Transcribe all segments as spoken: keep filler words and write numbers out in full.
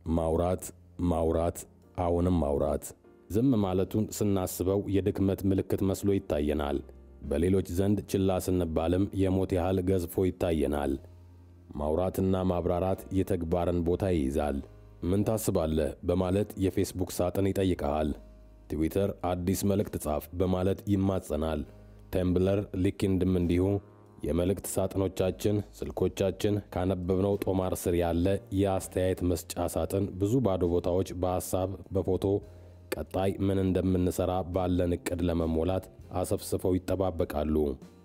ማውራት ማውራት አሁንም ማውራት ዝም ማለቱን ስናስበው የድክመት ምልክት መስሎ ይታየናል። በሌሎች ዘንድ ችላ ስንባልም የሞት ያህል ገዝፎ ይታየናል። ማውራትና ማብራራት የተግባርን ቦታ ይይዛል። ምን ታስባለህ በማለት የፌስቡክ ሳጥን ይጠይቃል። ትዊተር አዲስ መልእክት ጻፍ በማለት ይማጸናል። ቴምብለር፣ ሊንክድኢንም እንዲሁ የመልእክት ሳጥኖቻችን ስልኮቻችን ካነበብነው ጦማር ስር ያለ የአስተያየት መስጫ ሳጥን ብዙ ባዶ ቦታዎች በሐሳብ በፎቶ ቀጣይ ምን እንደምንሰራ ባለን እቅድ ለመሞላት አሰፍስፈው ይጠባበቃሉ።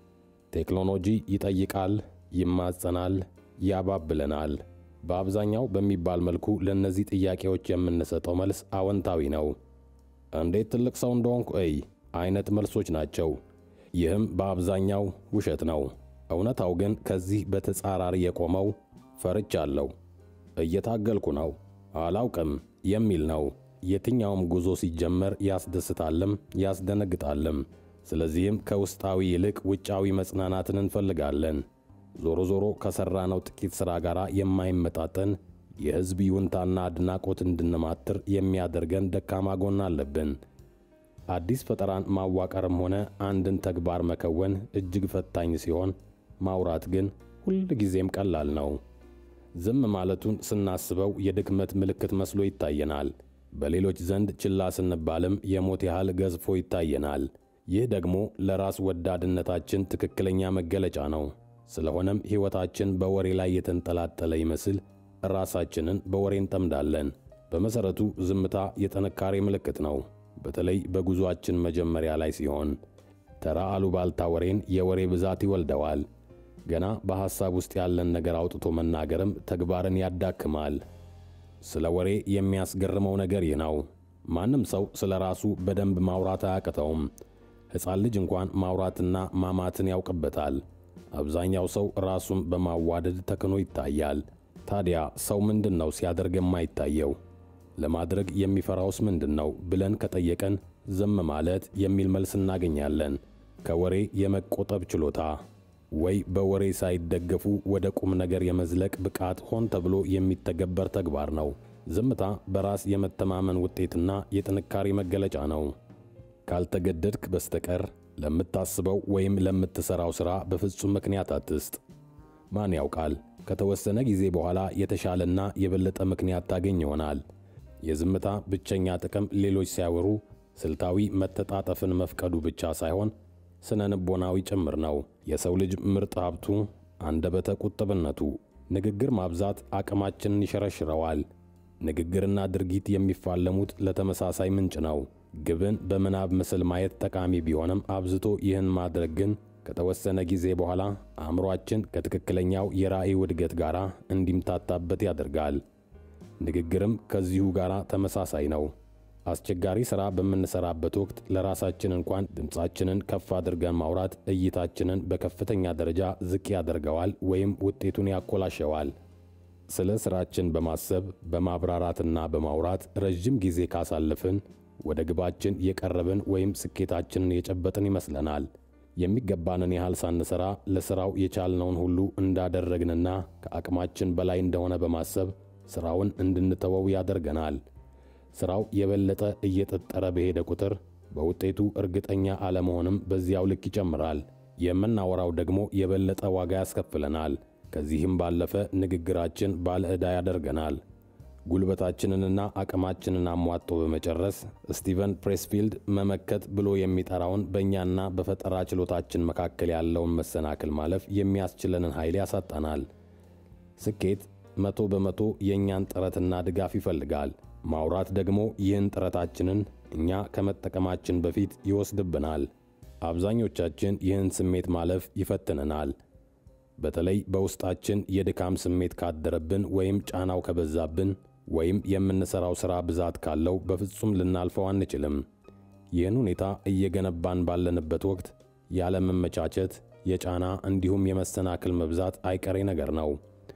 ቴክኖሎጂ ይጠይቃል፣ ይማጸናል፣ ያባብለናል። በአብዛኛው በሚባል መልኩ ለነዚህ ጥያቄዎች የምንሰጠው መልስ አዎንታዊ ነው። እንዴት ትልቅ ሰው እንደሆንኩ እይ አይነት መልሶች ናቸው። ይህም በአብዛኛው ውሸት ነው። እውነታው ግን ከዚህ በተጻራሪ የቆመው ፈርቻለሁ፣ እየታገልኩ ነው፣ አላውቅም የሚል ነው። የትኛውም ጉዞ ሲጀመር ያስደስታልም ያስደነግጣልም። ስለዚህም ከውስጣዊ ይልቅ ውጫዊ መጽናናትን እንፈልጋለን። ዞሮ ዞሮ ከሰራነው ጥቂት ሥራ ጋር የማይመጣጠን የሕዝብ ይሁንታና አድናቆት እንድንማትር የሚያደርገን ደካማ ጎን አለብን። አዲስ ፈጠራን ማዋቀርም ሆነ አንድን ተግባር መከወን እጅግ ፈታኝ ሲሆን፣ ማውራት ግን ሁል ጊዜም ቀላል ነው። ዝም ማለቱን ስናስበው የድክመት ምልክት መስሎ ይታየናል። በሌሎች ዘንድ ችላ ስንባልም የሞት ያህል ገዝፎ ይታየናል። ይህ ደግሞ ለራስ ወዳድነታችን ትክክለኛ መገለጫ ነው። ስለሆነም ሕይወታችን በወሬ ላይ የተንጠላጠለ ይመስል ራሳችንን በወሬ እንጠምዳለን። በመሰረቱ ዝምታ የጥንካሬ ምልክት ነው። በተለይ በጉዟችን መጀመሪያ ላይ ሲሆን ተራ አሉባልታ ወሬን የወሬ ብዛት ይወልደዋል። ገና በሐሳብ ውስጥ ያለን ነገር አውጥቶ መናገርም ተግባርን ያዳክማል። ስለ ወሬ የሚያስገርመው ነገር ይህ ነው። ማንም ሰው ስለ ራሱ በደንብ ማውራት አያቅተውም። ሕፃን ልጅ እንኳን ማውራትና ማማትን ያውቅበታል። አብዛኛው ሰው ራሱን በማዋደድ ተክኖ ይታያል። ታዲያ ሰው ምንድነው ሲያደርግ የማይታየው? ለማድረግ የሚፈራውስ ምንድነው ብለን ከጠየቀን ዝም ማለት የሚል መልስ እናገኛለን። ከወሬ የመቆጠብ ችሎታ ወይ በወሬ ሳይደገፉ ወደ ቁም ነገር የመዝለቅ ብቃት ሆን ተብሎ የሚተገበር ተግባር ነው። ዝምታ በራስ የመተማመን ውጤትና የጥንካሬ መገለጫ ነው። ካልተገደድክ በስተቀር ለምታስበው ወይም ለምትሰራው ሥራ በፍጹም ምክንያት አትስጥ። ማን ያውቃል፣ ከተወሰነ ጊዜ በኋላ የተሻለና የበለጠ ምክንያት ታገኝ ይሆናል። የዝምታ ብቸኛ ጥቅም ሌሎች ሲያወሩ ስልታዊ መተጣጠፍን መፍቀዱ ብቻ ሳይሆን ስነ ልቦናዊ ጭምር ነው። የሰው ልጅ ምርጥ ሀብቱ አንደበተ ቁጥብነቱ። ንግግር ማብዛት አቅማችንን ይሸረሽረዋል። ንግግርና ድርጊት የሚፋለሙት ለተመሳሳይ ምንጭ ነው። ግብን በምናብ ምስል ማየት ጠቃሚ ቢሆንም አብዝቶ ይህን ማድረግ ግን ከተወሰነ ጊዜ በኋላ አእምሮአችን ከትክክለኛው የራእይ ውድገት ጋር እንዲምታታበት ያደርጋል። ንግግርም ከዚሁ ጋር ተመሳሳይ ነው። አስቸጋሪ ሥራ በምንሰራበት ወቅት ለራሳችን እንኳን ድምፃችንን ከፍ አድርገን ማውራት እይታችንን በከፍተኛ ደረጃ ዝቅ ያደርገዋል ወይም ውጤቱን ያኮላሸዋል። ስለ ሥራችን በማሰብ በማብራራትና በማውራት ረጅም ጊዜ ካሳለፍን ወደ ግባችን የቀረብን ወይም ስኬታችንን የጨበጥን ይመስለናል። የሚገባንን ያህል ሳንሰራ ለሥራው የቻልነውን ሁሉ እንዳደረግንና ከአቅማችን በላይ እንደሆነ በማሰብ ሥራውን እንድንተወው ያደርገናል። ሥራው የበለጠ እየጠጠረ በሄደ ቁጥር በውጤቱ እርግጠኛ አለመሆንም በዚያው ልክ ይጨምራል። የምናወራው ደግሞ የበለጠ ዋጋ ያስከፍለናል። ከዚህም ባለፈ ንግግራችን ባለዕዳ ያደርገናል። ጉልበታችንንና አቅማችንን አሟጦ በመጨረስ ስቲቨን ፕሬስፊልድ መመከት ብሎ የሚጠራውን በእኛና በፈጠራ ችሎታችን መካከል ያለውን መሰናክል ማለፍ የሚያስችለንን ኃይል ያሳጣናል። ስኬት መቶ በመቶ የእኛን ጥረትና ድጋፍ ይፈልጋል። ማውራት ደግሞ ይህን ጥረታችንን እኛ ከመጠቀማችን በፊት ይወስድብናል። አብዛኞቻችን ይህን ስሜት ማለፍ ይፈትነናል። በተለይ በውስጣችን የድካም ስሜት ካደረብን ወይም ጫናው ከበዛብን ወይም የምንሰራው ሥራ ብዛት ካለው በፍጹም ልናልፈው አንችልም። ይህን ሁኔታ እየገነባን ባለንበት ወቅት ያለመመቻቸት፣ የጫና እንዲሁም የመሰናክል መብዛት አይቀሬ ነገር ነው።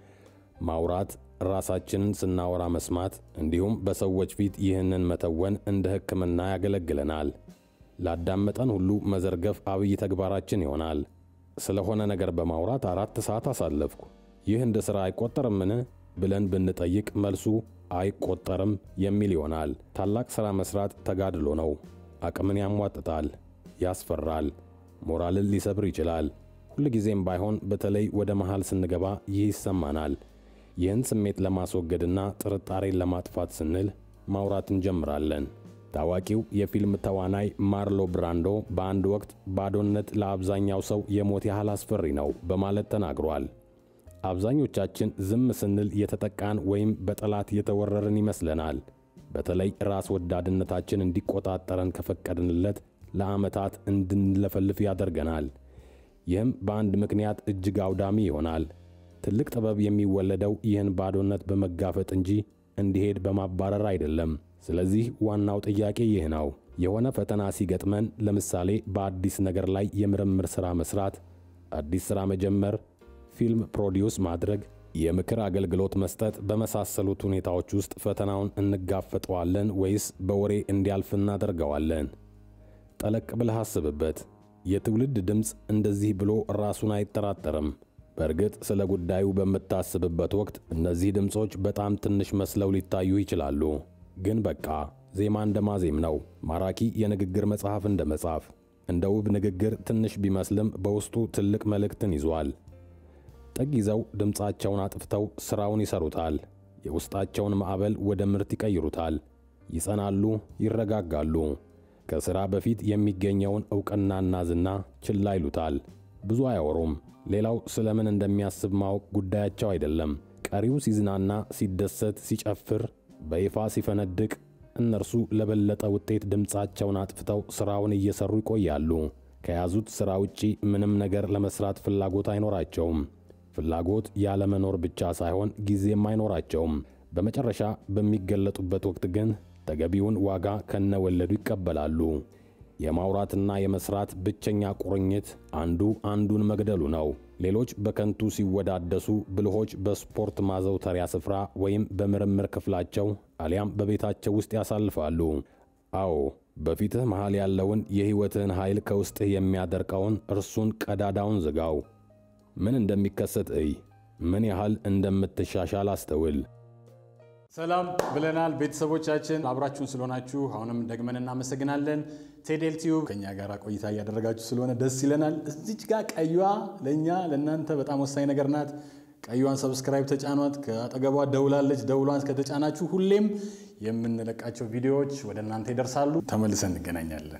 ማውራት፣ ራሳችንን ስናወራ መስማት እንዲሁም በሰዎች ፊት ይህንን መተወን እንደ ሕክምና ያገለግለናል። ላዳመጠን ሁሉ መዘርገፍ አብይ ተግባራችን ይሆናል። ስለሆነ ነገር በማውራት አራት ሰዓት አሳለፍኩ፣ ይህ እንደ ሥራ አይቆጠርምን ብለን ብንጠይቅ መልሱ አይቆጠርም የሚል ይሆናል። ታላቅ ሥራ መስራት ተጋድሎ ነው። አቅምን ያሟጥጣል፣ ያስፈራል፣ ሞራልን ሊሰብር ይችላል። ሁልጊዜም ባይሆን በተለይ ወደ መሃል ስንገባ ይህ ይሰማናል። ይህን ስሜት ለማስወገድና ጥርጣሬን ለማጥፋት ስንል ማውራት እንጀምራለን። ታዋቂው የፊልም ተዋናይ ማርሎ ብራንዶ በአንድ ወቅት ባዶነት ለአብዛኛው ሰው የሞት ያህል አስፈሪ ነው በማለት ተናግሯል። አብዛኞቻችን ዝም ስንል የተጠቃን ወይም በጠላት የተወረርን ይመስለናል። በተለይ ራስ ወዳድነታችን እንዲቆጣጠረን ከፈቀድንለት ለዓመታት እንድንለፈልፍ ያደርገናል። ይህም በአንድ ምክንያት እጅግ አውዳሚ ይሆናል። ትልቅ ጥበብ የሚወለደው ይህን ባዶነት በመጋፈጥ እንጂ እንዲሄድ በማባረር አይደለም። ስለዚህ ዋናው ጥያቄ ይህ ነው። የሆነ ፈተና ሲገጥመን፣ ለምሳሌ በአዲስ ነገር ላይ የምርምር ሥራ መስራት፣ አዲስ ሥራ መጀመር፣ ፊልም ፕሮዲውስ ማድረግ፣ የምክር አገልግሎት መስጠት በመሳሰሉት ሁኔታዎች ውስጥ ፈተናውን እንጋፈጠዋለን ወይስ በወሬ እንዲያልፍ እናደርገዋለን? ጠለቅ ብለህ አስብበት። የትውልድ ድምፅ እንደዚህ ብሎ ራሱን አይጠራጠርም። በእርግጥ ስለ ጉዳዩ በምታስብበት ወቅት እነዚህ ድምፆች በጣም ትንሽ መስለው ሊታዩ ይችላሉ። ግን በቃ ዜማ እንደ ማዜም ነው። ማራኪ የንግግር መጽሐፍ እንደ መጻፍ። እንደ ውብ ንግግር ትንሽ ቢመስልም በውስጡ ትልቅ መልእክትን ይዟል። ጥግ ይዘው ድምፃቸውን አጥፍተው ሥራውን ይሰሩታል። የውስጣቸውን ማዕበል ወደ ምርት ይቀይሩታል። ይጸናሉ፣ ይረጋጋሉ። ከሥራ በፊት የሚገኘውን ዕውቅናና ዝና ችላ ይሉታል። ብዙ አያወሩም። ሌላው ስለምን እንደሚያስብ ማወቅ ጉዳያቸው አይደለም። ቀሪው ሲዝናና፣ ሲደሰት፣ ሲጨፍር፣ በይፋ ሲፈነድቅ፣ እነርሱ ለበለጠ ውጤት ድምፃቸውን አጥፍተው ሥራውን እየሰሩ ይቆያሉ። ከያዙት ሥራ ውጪ ምንም ነገር ለመስራት ፍላጎት አይኖራቸውም። ፍላጎት ያለመኖር ብቻ ሳይሆን ጊዜም አይኖራቸውም። በመጨረሻ በሚገለጡበት ወቅት ግን ተገቢውን ዋጋ ከነወለዱ ይቀበላሉ። የማውራትና የመስራት ብቸኛ ቁርኝት አንዱ አንዱን መግደሉ ነው። ሌሎች በከንቱ ሲወዳደሱ፣ ብልሆች በስፖርት ማዘውተሪያ ስፍራ ወይም በምርምር ክፍላቸው አሊያም በቤታቸው ውስጥ ያሳልፋሉ። አዎ፣ በፊትህ መሃል ያለውን የሕይወትህን ኃይል ከውስጥህ የሚያደርቀውን እርሱን ቀዳዳውን ዝጋው። ምን እንደሚከሰት እይ። ምን ያህል እንደምትሻሻል አስተውል። ሰላም ብለናል ቤተሰቦቻችን፣ አብራችሁን ስለሆናችሁ አሁንም ደግመን እናመሰግናለን። ቴዴል ቲዩብ ከኛ ጋር ቆይታ እያደረጋችሁ ስለሆነ ደስ ይለናል። እዚች ጋር ቀዩዋ ለኛ ለእናንተ በጣም ወሳኝ ነገር ናት። ቀዩዋን ሰብስክራይብ ተጫኗት። ከአጠገቧ ደውላለች። ደውሏን ከተጫናችሁ ሁሌም የምንለቃቸው ቪዲዮዎች ወደ እናንተ ይደርሳሉ። ተመልሰን እንገናኛለን።